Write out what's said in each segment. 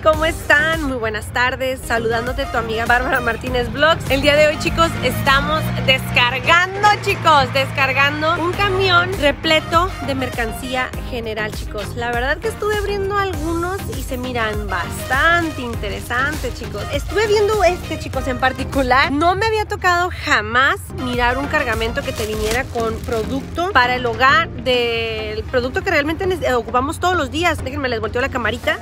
¿cómo están? Muy buenas tardes, saludándote tu amiga Bárbara Martínez Vlogs. El día de hoy, chicos, estamos descargando un camión repleto de mercancía general, chicos. La verdad que estuve abriendo algunos y se miran bastante interesantes, chicos. Estuve viendo chicos, en particular. No me había tocado jamás mirar un cargamento que te viniera con producto para el hogar, del producto que realmente ocupamos todos los días. Déjenme, les volteo la camarita.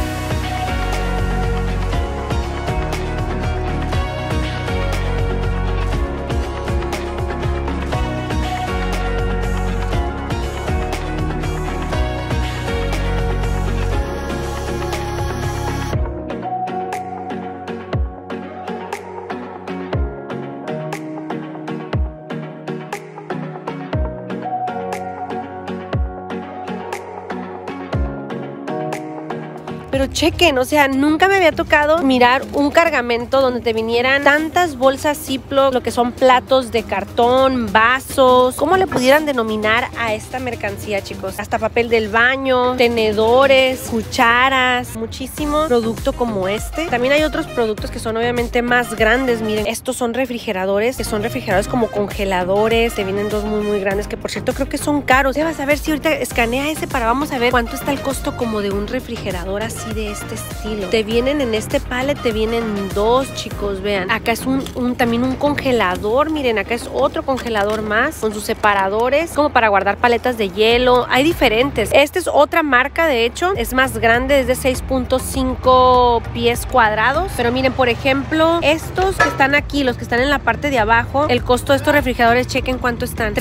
Pero chequen, o sea, nunca me había tocado mirar un cargamento donde te vinieran tantas bolsas Ziploc, lo que son platos de cartón, vasos, ¿cómo le pudieran denominar a esta mercancía, chicos? Hasta papel del baño, tenedores, cucharas, muchísimo producto como este. También hay otros productos que son obviamente más grandes, miren, estos son refrigeradores, que son refrigeradores como congeladores, te vienen dos muy grandes, que por cierto creo que son caros. Ya vas a ver si ahorita escanea ese para vamos a ver cuánto está el costo como de un refrigerador así de este estilo. Te vienen en este pallet, te vienen dos, chicos, vean. Acá es también un congelador, miren, acá es otro congelador más con sus separadores, como para guardar paletas de hielo. Hay diferentes. Esta es otra marca, de hecho, es más grande, es de 6.5 pies cuadrados. Pero miren, por ejemplo, estos que están aquí, los que están en la parte de abajo, el costo de estos refrigeradores, chequen cuánto están.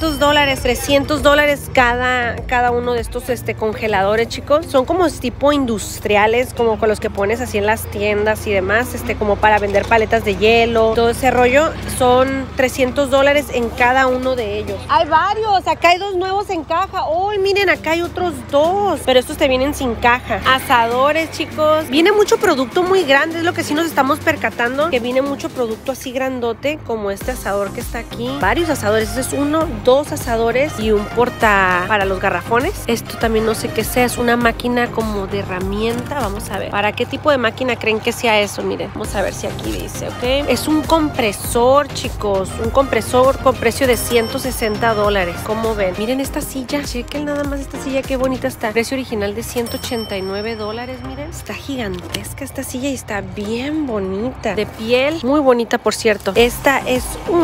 $300 cada uno de estos congeladores, chicos. Son como tipo industriales, como con los que pones así en las tiendas y demás, como para vender paletas de hielo, todo ese rollo. Son $300 en cada uno de ellos. Hay varios, acá hay dos nuevos en caja. Oh, miren, acá hay otros dos, pero estos te vienen sin caja. Asadores, chicos, viene mucho producto muy grande, es lo que sí nos estamos percatando, que viene mucho producto así grandote, como este asador que está aquí. Varios asadores, este es uno, dos asadores y un porta para los garrafones. Esto también no sé qué sea, es una máquina como de herramienta. Vamos a ver, ¿para qué tipo de máquina creen que sea eso? Miren, vamos a ver si aquí dice, ¿ok? Es un compresor, chicos, un compresor con precio de $160. ¿Cómo ven? Miren esta silla, chequen nada más esta silla, qué bonita está. Precio original de $189, miren. Está gigantesca esta silla y está bien bonita. De piel, muy bonita, por cierto. Esta es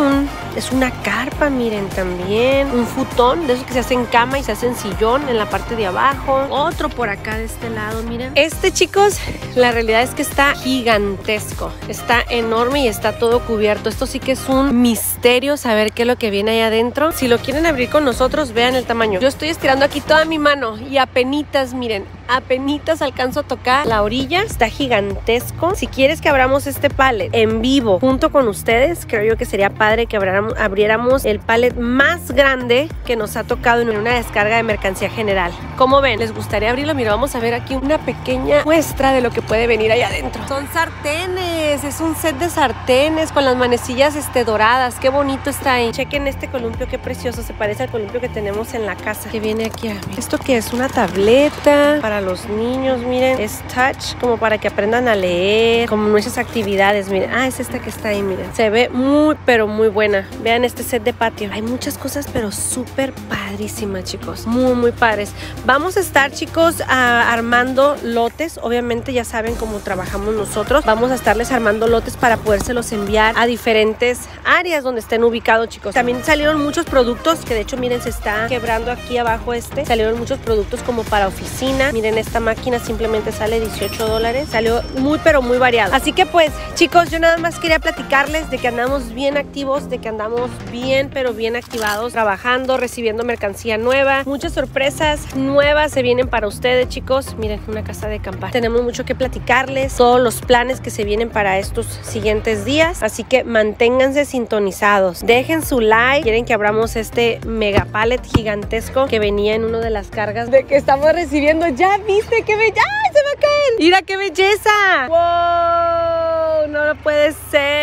una carpa, miren, también. Un futón, de esos que se hacen cama y se hacen sillón en la parte de abajo. Otro por acá de este lado, miren. Chicos, la realidad es que está gigantesco, está enorme y está todo cubierto. Esto sí que es un misterio saber qué es lo que viene ahí adentro. Si lo quieren abrir con nosotros, vean el tamaño. Yo estoy estirando aquí toda mi mano y apenitas, miren, apenitas alcanzo a tocar la orilla. Está gigantesco. Si quieres que abramos este pallet en vivo junto con ustedes, creo yo que sería padre que abriéramos el pallet más grande que nos ha tocado en una descarga de mercancía general. ¿Cómo ven? ¿Les gustaría abrirlo? Mira, vamos a ver aquí una pequeña muestra de lo que puede venir ahí adentro. Son sartenes, es un set de sartenes con las manecillas doradas. Qué bonito está ahí. Chequen este columpio, qué precioso, se parece al columpio que tenemos en la casa, que viene aquí. ¿Esto qué es? Una tableta para los niños, miren, es touch, como para que aprendan a leer, como nuestras actividades, miren. Es esta que está ahí, miren. Se ve muy, pero muy buena. Vean este set de patio. Hay muchas cosas, pero súper padrísimas, chicos. Muy padres. Vamos a estar, chicos, armando lotes. Obviamente ya saben cómo trabajamos nosotros. Vamos a estarles armando lotes para podérselos enviar a diferentes áreas donde estén ubicados, chicos. También salieron muchos productos, que de hecho, miren, se está quebrando aquí abajo salieron muchos productos como para oficina. Miren, esta máquina simplemente sale $18. Salió muy, pero muy variado. Así que pues, chicos, yo nada más quería platicarles de que andamos bien activos, de que andamos bien, pero bien activados, trabajando, recibiendo mercancía nueva. Muchas sorpresas nuevas se vienen para ustedes, chicos. Miren, una casa de acampar. Tenemos mucho que platicarles, todos los planes que se vienen para estos siguientes días. Así que manténganse sintonizados. Dejen su like. Quieren que abramos este mega pallet gigantesco que venía en una de las cargas de que estamos recibiendo. ¿Ya viste qué bella? ¡Ay, se va a caer! ¡Mira qué belleza! ¡Wow! No lo puede ser.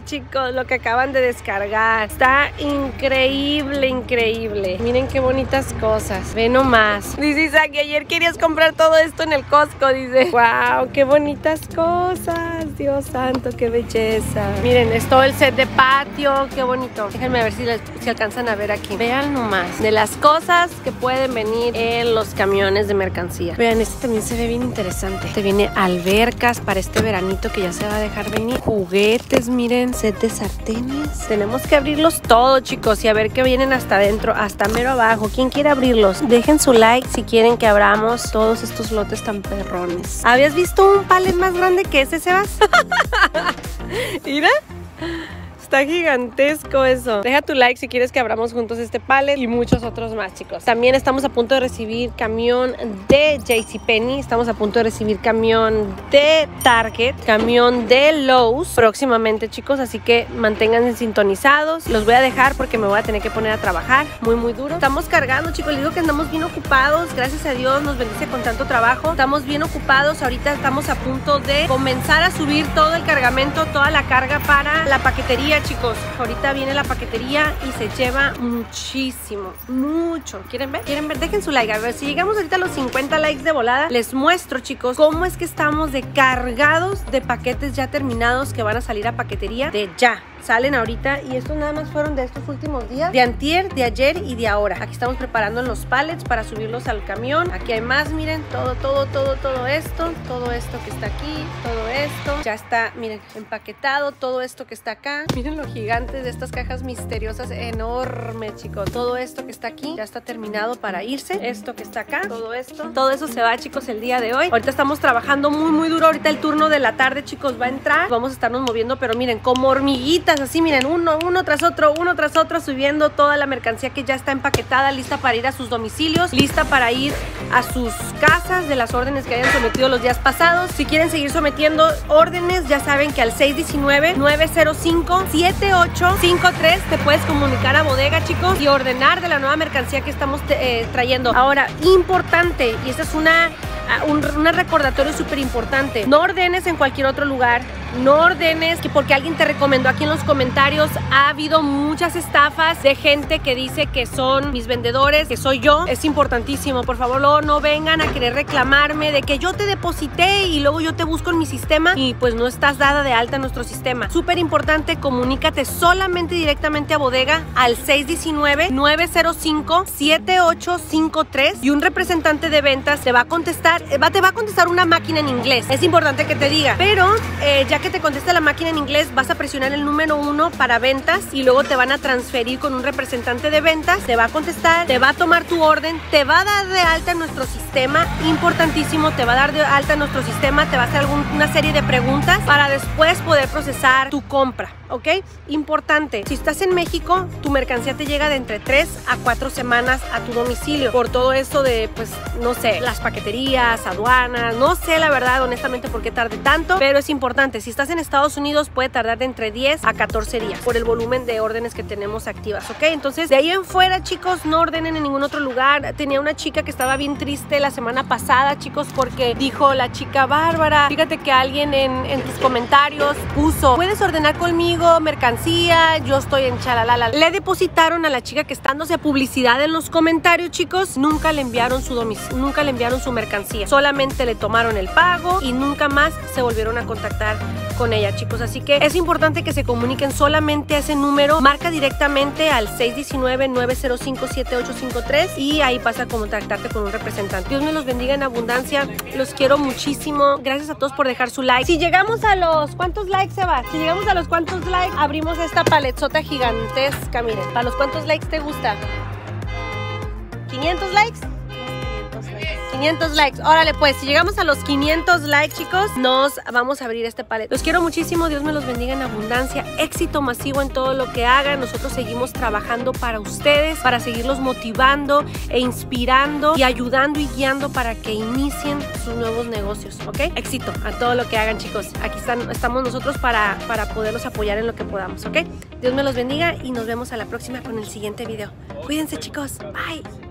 chicos, lo que acaban de descargar. Está increíble, increíble. Miren qué bonitas cosas. Ve nomás. Dice Isaac que ayer querías comprar todo esto en el Costco, dice. Wow, qué bonitas cosas. Dios santo, qué belleza. Miren, es todo el set de patio. Qué bonito. Déjenme ver si alcanzan a ver aquí. Vean nomás. De las cosas que pueden venir en los camiones de mercancía. Vean, este también se ve bien interesante. Te viene albercas para este veranito que ya se va a dejar venir. Juguetes, miren, set de sartenes. Tenemos que abrirlos todos, chicos, y a ver qué vienen hasta adentro, hasta mero abajo. ¿Quién quiere abrirlos? Dejen su like si quieren que abramos todos estos lotes tan perrones. ¿Habías visto un palet más grande que ese, Sebas? Mira. Está gigantesco eso. Deja tu like si quieres que abramos juntos este pallet y muchos otros más, chicos. También estamos a punto de recibir camión de JCPenney. Estamos a punto de recibir camión de Target, camión de Lowe's próximamente, chicos. Así que manténganse sintonizados. Los voy a dejar porque me voy a tener que poner a trabajar muy duro. Estamos cargando, chicos. Les digo que andamos bien ocupados. Gracias a Dios nos bendice con tanto trabajo. Estamos bien ocupados. Ahorita estamos a punto de comenzar a subir todo el cargamento, toda la carga para la paquetería, chicos. Ahorita viene la paquetería y se lleva muchísimo, mucho. ¿Quieren ver? ¿Quieren ver? Dejen su like. A ver, si llegamos ahorita a los 50 likes de volada, les muestro, chicos, cómo es que estamos de cargados de paquetes ya terminados que van a salir a paquetería de ya. Salen ahorita y estos nada más fueron de estos últimos días, de antier, de ayer y de ahora. Aquí estamos preparando los pallets para subirlos al camión. Aquí hay más, miren, todo esto que está aquí, todo esto ya está, miren, empaquetado, todo esto que está acá. Miren lo gigantes de estas cajas misteriosas, enormes, chicos. Todo esto que está aquí ya está terminado para irse. Esto que está acá, todo eso se va, chicos, el día de hoy. Ahorita estamos trabajando muy duro. Ahorita el turno de la tarde, chicos, va a entrar. Vamos a estarnos moviendo, pero miren, como hormiguitas, así, miren, uno tras otro, subiendo toda la mercancía que ya está empaquetada, lista para ir a sus domicilios, lista para ir a sus casas de las órdenes que hayan sometido los días pasados. Si quieren seguir sometiendo órdenes, ya saben que al 619-905-7853 te puedes comunicar a bodega, chicos, y ordenar de la nueva mercancía que estamos trayendo. Ahora, importante, y esta es un recordatorio súper importante: no ordenes en cualquier otro lugar. No ordenes porque alguien te recomendó. Aquí en los comentarios ha habido muchas estafas de gente que dice que son mis vendedores, que soy yo. Es importantísimo, por favor, luego no vengan a querer reclamarme de que yo te deposité y luego yo te busco en mi sistema y pues no estás dada de alta en nuestro sistema. Súper importante, comunícate solamente directamente a bodega al 619-905-7853 y un representante de ventas te va a contestar una máquina en inglés. Es importante que te diga, pero ya que te contesta la máquina en inglés, vas a presionar el número 1 para ventas y luego te van a transferir con un representante de ventas. Te va a contestar, te va a tomar tu orden, te va a dar de alta en nuestro sistema. Importantísimo, te va a dar de alta en nuestro sistema, te va a hacer una serie de preguntas para después poder procesar tu compra, ¿ok? Importante, si estás en México, tu mercancía te llega de entre 3 a 4 semanas a tu domicilio. Por todo esto de, pues, no sé, las paqueterías, aduanas, no sé la verdad, honestamente, por qué tarde tanto, pero es importante. Si estás en Estados Unidos, puede tardar de entre 10 a 14 días por el volumen de órdenes que tenemos activas, ¿ok? Entonces, de ahí en fuera, chicos, no ordenen en ningún otro lugar. Tenía una chica que estaba bien triste la semana pasada, chicos, porque dijo la chica: Bárbara, fíjate que alguien en tus comentarios puso, ¿puedes ordenar conmigo mercancía? Yo estoy en chalalala. Le depositaron a la chica que está dándose publicidad en los comentarios, chicos. Nunca le enviaron su mercancía. Solamente le tomaron el pago y nunca más se volvieron a contactar con ella, chicos. Así que es importante que se comuniquen solamente a ese número. Marca directamente al 619-905-7853 y ahí vas a contactarte con un representante. Dios me los bendiga en abundancia. Los quiero muchísimo. Gracias a todos por dejar su like. Si llegamos a los... ¿Cuántos likes, Seba? Si llegamos a los cuántos likes, abrimos esta paletsota gigantesca. Miren, ¿para los cuántos likes te gusta? ¿500 likes? 500 likes. Órale, pues, si llegamos a los 500 likes, chicos, nos vamos a abrir este palet. Los quiero muchísimo. Dios me los bendiga en abundancia. Éxito masivo en todo lo que hagan. Nosotros seguimos trabajando para ustedes, para seguirlos motivando e inspirando y ayudando y guiando para que inicien sus nuevos negocios, ¿ok? Éxito a todo lo que hagan, chicos. Aquí estamos nosotros para poderlos apoyar en lo que podamos, ¿ok? Dios me los bendiga y nos vemos a la próxima con el siguiente video. Cuídense, chicos. Bye.